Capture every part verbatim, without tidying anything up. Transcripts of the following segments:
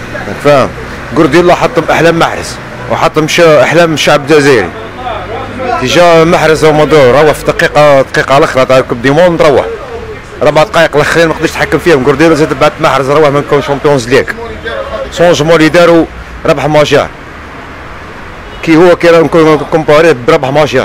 فاهم. جوارديولا حطم احلام محرز وحطم احلام الشعب الجزائري. ديجا محرز هو مدور روح في دقيقه دقيقه على الاخر تاع كوب دي موند روح ربع دقائق الاخرين ما قدرش يتحكم فيهم. جوارديولا زاد بعد محرز روح من كون شامبيونز ليغ شونجمون اللي داروا ربح ماجيار كي هو كي راه كومباريه بربح ماجيار.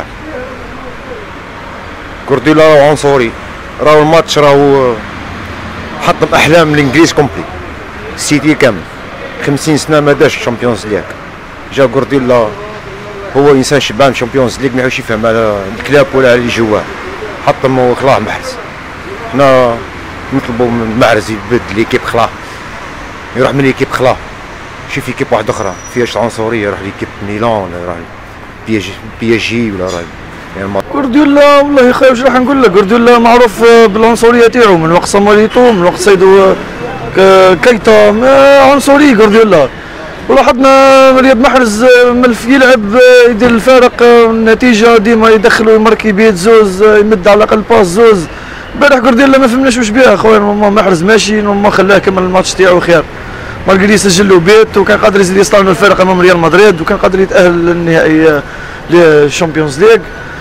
جوارديولا راهو عنصري راهو الماتش راهو حطم احلام الانجليز كومبلي السيتي كامل خمسين سنه ما دارش شامبيونز ليغ. جا جوارديولا هو انسان شبان شامبيونز ليغ ما يعرفش يفهم على الكلاب ولا على اللي جواه حطم وخلاه محرز. حنا نطلبوا من محرز يبدل ليكيب خلاه يروح من ليكيب خلاه شوف ليكيب واحده اخرى فيهاش العنصريه يروح ليكيب ميلان ولا يروح بي جي بي جي ولا راهي يعني. جوارديولا والله خايف واش راح نقول لك. جوارديولا معروف بالعنصريه تاعو من وقت صاموليتو من وقت سيدو كايتا عنصري جوارديولا. ولاحظنا رياض محرز ملف يلعب يدير الفارق النتيجه ديما يدخلوا يمركي بيت زوز يمد على الاقل باس زوز. البارح جوارديولا ما فهمناش واش بيه خويا. محرز ماشي ما خلاه كمل الماتش تاعو خير مالقري يسجل له بيت وكان قادر يزيد يصطدم الفرق امام ريال مدريد وكان قادر يتاهل للنهائي للشامبيونز ليغ.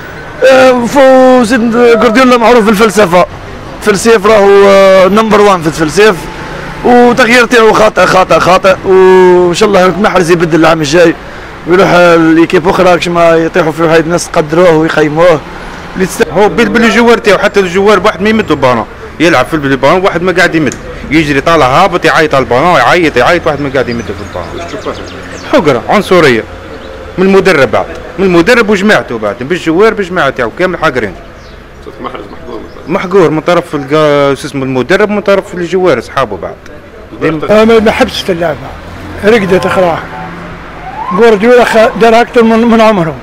وزيد جوارديولا معروف بالفلسفه فلسيف راهو نمبر وان في الفلسيف وتغيير تاعو خاطئ خاطئ خاطئ. وان شاء الله محرز يبدل العام الجاي ويروح ليكيب اخرى كيما يطيحوا في واحد الناس قدروه ويقيموه. هو بالجوار تاعو حتى الجوار واحد ما يمد البالون يلعب في البالون واحد ما قاعد يمد يجري طالع هابط يعيط على البالون يعيط يعيط واحد ما قاعد يمد في البالون. حقره عنصريه من المدرب بعد من المدرب وجماعته بعد بالجوار بجماعه تاعو كامل حاقرين. محرز محقور محقور من طرف شو اسمه المدرب من طرف الجوار اصحابه بعد. انا ما حبست اللعبه رقدت اخراه. جوارديولا دار اكثر من من عمره.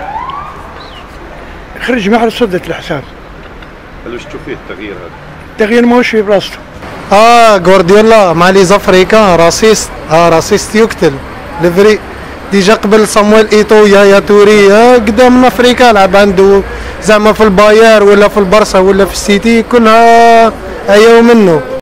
خرج محرز صدت الحساب. هل واش تشوف فيه التغيير هذا؟ التغيير ماهوش في بلاصته. اه جوارديولا مع لي زافريكان راسيست اه راسيست يقتل لفري. ديجا قبل صامويل ايتو يا توري آه قدام افريكا لعب عنده زعما في الباير ولا في البرصا ولا في السيتي كلها ايا منه.